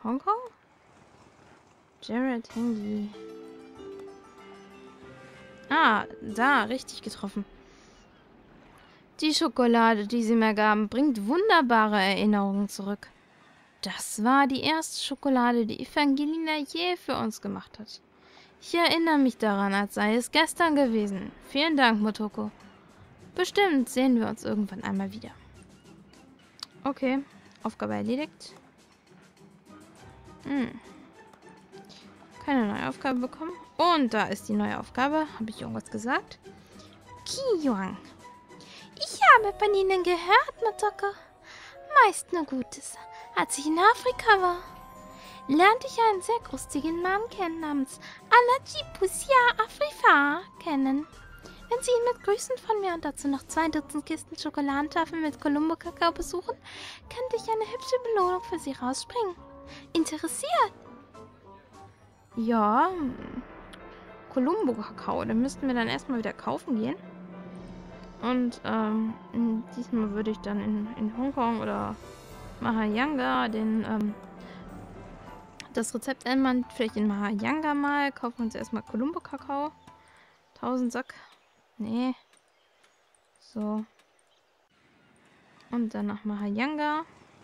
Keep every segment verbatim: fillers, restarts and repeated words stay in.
Hongkong? Jared Hengi. Ah, da, richtig getroffen. Die Schokolade, die sie mir gaben, bringt wunderbare Erinnerungen zurück. Das war die erste Schokolade, die Evangelina je für uns gemacht hat. Ich erinnere mich daran, als sei es gestern gewesen. Vielen Dank, Motoko. Bestimmt sehen wir uns irgendwann einmal wieder. Okay, Aufgabe erledigt. Hm. Keine neue Aufgabe bekommen. Und da ist die neue Aufgabe. Habe ich irgendwas gesagt? Kiyuan. Ich habe von Ihnen gehört, Motoko. Meist nur Gutes. Als ich in Afrika war, lernte ich einen sehr großzügigen Mann kennen namens Alajipusia Afrifa kennen. Wenn Sie ihn mit Grüßen von mir und dazu noch zwei Dutzend Kisten Schokoladentafeln mit Columbo-Kakao besuchen, könnte ich eine hübsche Belohnung für Sie rausspringen. Interessiert? Ja, Columbo-Kakao, den müssten wir dann erstmal wieder kaufen gehen. Und ähm, diesmal würde ich dann in, in Hongkong oder Mahayanga den, ähm, das Rezept ändern. Vielleicht in Mahayanga mal. Kaufen wir uns erstmal Columbo-Kakao. tausend Sack. Nee. So. Und dann nach Mahayanga.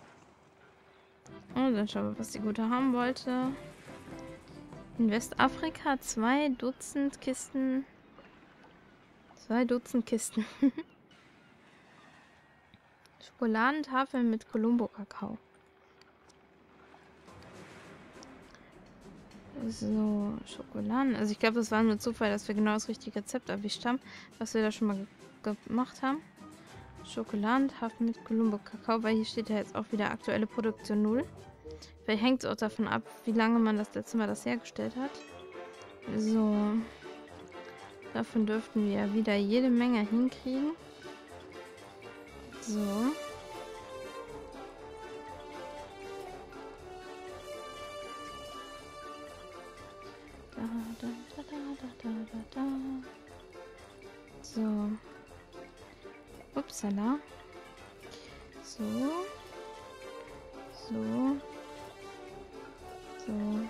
Und dann schauen wir, was die Gute haben wollte. In Westafrika zwei Dutzend Kisten. Zwei Dutzend Kisten. Schokoladentafeln mit Columbo-Kakao. So, Schokoladen. Also ich glaube, das war nur Zufall, dass wir genau das richtige Rezept erwischt haben, was wir da schon mal ge gemacht haben. Schokoladentafeln mit Columbo-Kakao, weil hier steht ja jetzt auch wieder aktuelle Produktion null. Vielleicht hängt es auch davon ab, wie lange man das letzte Mal das hergestellt hat. So. Davon dürften wir wieder jede Menge hinkriegen. So. Da, da, da, da, da, da, da. So. Upsala. So. So. So.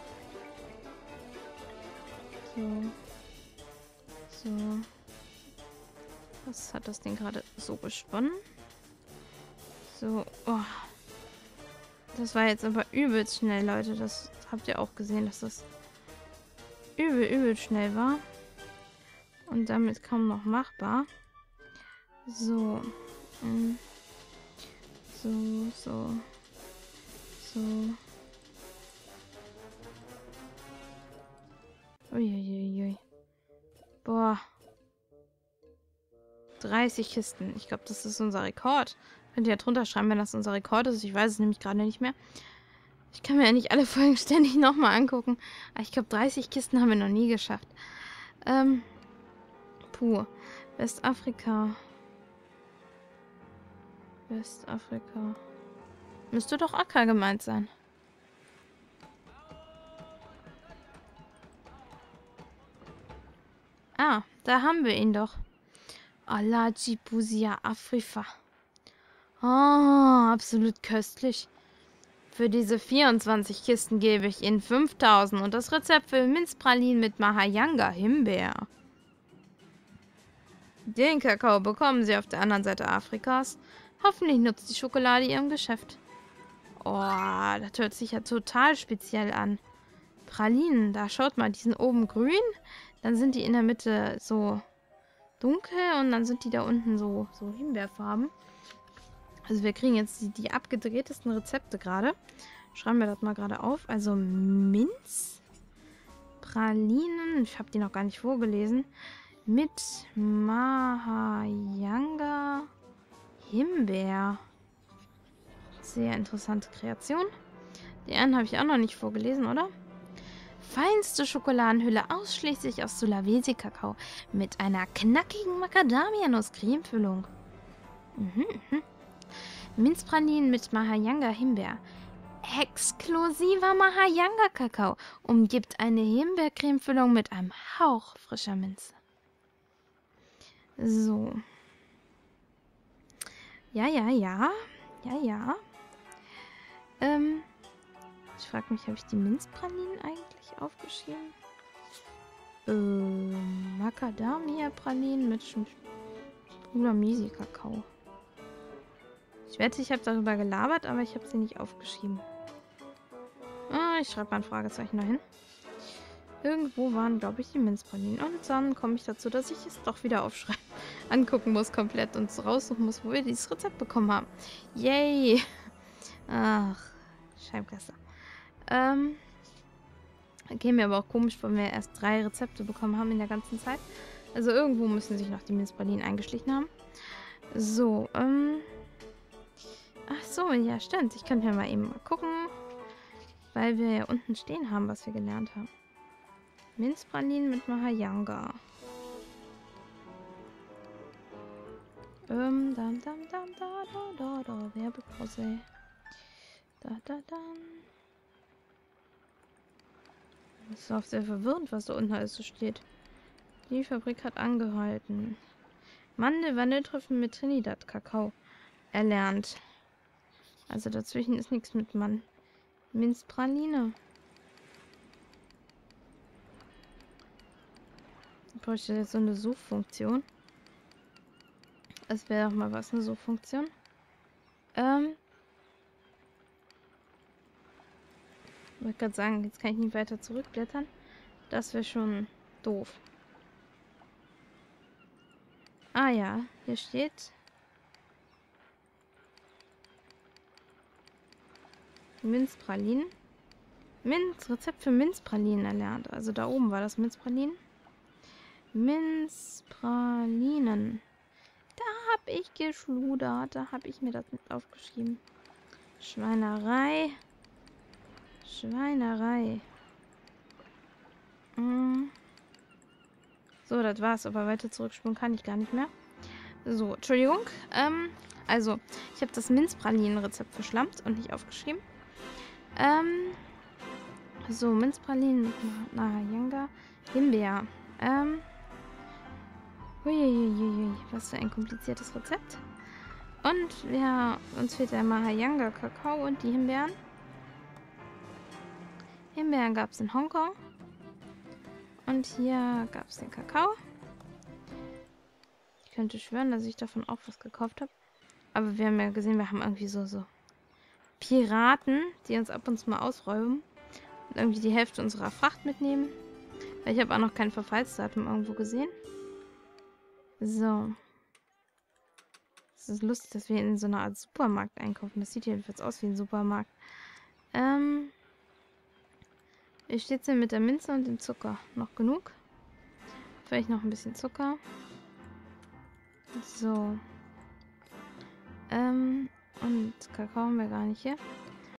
So. So. Was hat das Ding gerade so gesponnen? So. Oh. Das war jetzt aber übelst schnell, Leute. Das habt ihr auch gesehen, dass das übel, übel schnell war. Und damit kaum noch machbar. So. So, so. So. Uiuiui. Boah. dreißig Kisten. Ich glaube, das ist unser Rekord. Könnt ihr ja drunter schreiben, wenn das unser Rekord ist. Ich weiß es nämlich gerade nicht mehr. Ich kann mir ja nicht alle Folgen ständig nochmal angucken. Aber ich glaube, dreißig Kisten haben wir noch nie geschafft. Ähm. Puh. Westafrika. Westafrika. Müsste doch Accra gemeint sein. Ah, da haben wir ihn doch. Alajipusia Afrifa. Oh, absolut köstlich. Für diese vierundzwanzig Kisten gebe ich Ihnen fünftausend und das Rezept für Minzpralinen mit Mahayanga Himbeer. Den Kakao bekommen Sie auf der anderen Seite Afrikas. Hoffentlich nutzt die Schokolade Ihrem Geschäft. Oh, das hört sich ja total speziell an. Pralinen, da schaut mal, die sind oben grün, dann sind die in der Mitte so dunkel und dann sind die da unten so, so Himbeerfarben. Also wir kriegen jetzt die, die abgedrehtesten Rezepte gerade. Schreiben wir das mal gerade auf. Also Minz, Pralinen, ich habe die noch gar nicht vorgelesen, mit Mahayanga Himbeer. Sehr interessante Kreation. Die anderen habe ich auch noch nicht vorgelesen, oder? Feinste Schokoladenhülle ausschließlich aus Sulawesi-Kakao mit einer knackigen Macadamia-Nuss-Cremefüllung. Mhm, mhm. Minzpralinen mit Mahayanga-Himbeer. Exklusiver Mahayanga-Kakao umgibt eine Himbeercremefüllung mit einem Hauch frischer Minze. So. Ja, ja, ja. Ja, ja. Ähm, ich frage mich, habe ich die Minzpralinen eigentlich aufgeschrieben? Ähm, Macadamia-Pralinen mit Sprula-Misi-Kakao. Ich wette, ich habe darüber gelabert, aber ich habe sie nicht aufgeschrieben. Ah, ich schreibe mal ein Fragezeichen dahin. Irgendwo waren, glaube ich, die Minzpralinen. Und dann komme ich dazu, dass ich es doch wieder aufschreiben, angucken muss komplett und raussuchen muss, wo wir dieses Rezept bekommen haben. Yay! Ach, Scheibenkleister. Ähm, käme mir aber auch komisch, weil wir erst drei Rezepte bekommen haben in der ganzen Zeit. Also irgendwo müssen sich noch die Minzpralinen eingeschlichen haben. So, ähm... Ach so, ja, stimmt. Ich könnte ja mal eben mal gucken, weil wir ja unten stehen haben, was wir gelernt haben. Minzpralinen mit Mahayanga. Ähm, dam, dam, dam, da, da, da, da, Werbepause. Da, da, da. Das ist auch sehr verwirrend, was da unten alles so steht. Die Fabrik hat angehalten. Mandel-Vanilletrüffel mit Trinidad-Kakao erlernt. Also dazwischen ist nichts mit Mann. Minzpraline. Ich bräuchte jetzt so eine Suchfunktion. Das wäre doch mal was, eine Suchfunktion. Ähm. Ich wollte gerade sagen, jetzt kann ich nicht weiter zurückblättern. Das wäre schon doof. Ah ja, hier steht Minzpralinen. Minz, Rezept für Minzpralinen erlernt. Also da oben war das Minzpralinen. Minzpralinen. Da habe ich geschludert. Da habe ich mir das mit aufgeschrieben. Schweinerei. Schweinerei. Hm. So, das war's. Aber weiter zurückspulen kann ich gar nicht mehr. So, Entschuldigung. Ähm, also, ich habe das Minzpralinen-Rezept verschlammt und nicht aufgeschrieben. Ähm, so, Minzpralinen mit Mahayanga. Himbeer. Ähm, Uiuiuiui, was für ein kompliziertes Rezept. Und wir, uns fehlt der Mahayanga Kakao und die Himbeeren. Himbeeren gab es in Hongkong. Und hier gab es den Kakao. Ich könnte schwören, dass ich davon auch was gekauft habe. Aber wir haben ja gesehen, wir haben irgendwie so, so Piraten, die uns ab und zu mal ausräumen. Und irgendwie die Hälfte unserer Fracht mitnehmen. Weil ich habe auch noch kein Verfallsdatum irgendwo gesehen. So. Es ist lustig, dass wir in so einer Art Supermarkt einkaufen. Das sieht jedenfalls aus wie ein Supermarkt. Ähm. Wie steht's denn mit der Minze und dem Zucker? Noch genug? Vielleicht noch ein bisschen Zucker. So. Ähm. Und Kakao haben wir gar nicht hier.